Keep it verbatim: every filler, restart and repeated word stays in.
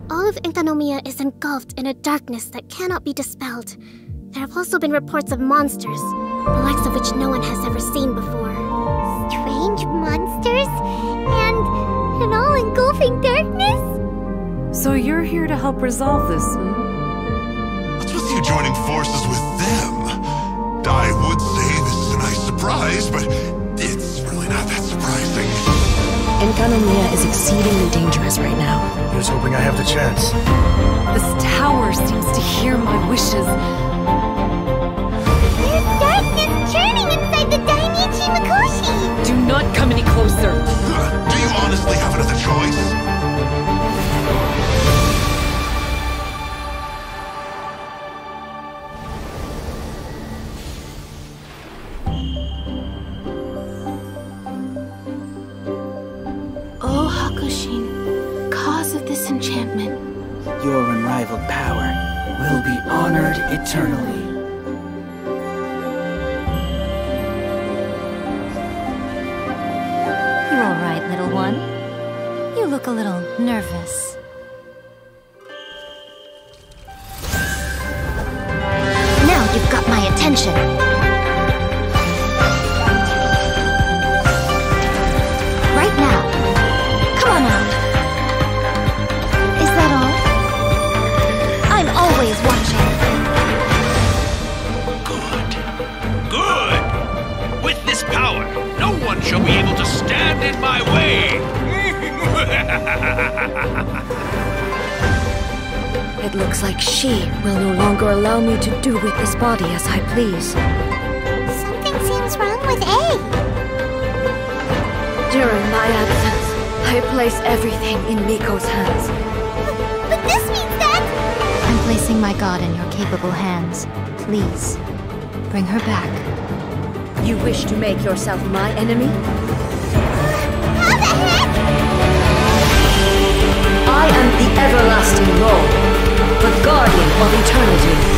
All of Enkanomiya is engulfed in a darkness that cannot be dispelled. There have also been reports of monsters, the likes of which no one has ever seen before. Strange monsters? And an all-engulfing darkness? So you're here to help resolve this, hmm? What's with you joining forces with them? I would say this is a nice surprise, but it's really not that surprising. Enkanomiya is exceedingly dangerous right now. Here's hoping I have the chance. This tower seems to hear my wishes. There's darkness churning inside the Dainichi Mikoshi! Do not come any closer! Do you honestly have another choice? O Hakushin, cause of this enchantment. Your unrivaled power will be honored eternally. You're all right, little one. You look a little nervous. Now you've got my attention. Right now. Come on out. Is that all? I'm always watching. Good. Good! With this power, no one shall be able to stand in my way! It looks like she will no longer allow me to do with this body as I please. Something seems wrong with A. During my absence, I place everything in Miko's hands. But this means that... I'm placing my god in your capable hands. Please, bring her back. You wish to make yourself my enemy? How the heck? I am the everlasting Lord, the guardian of eternity.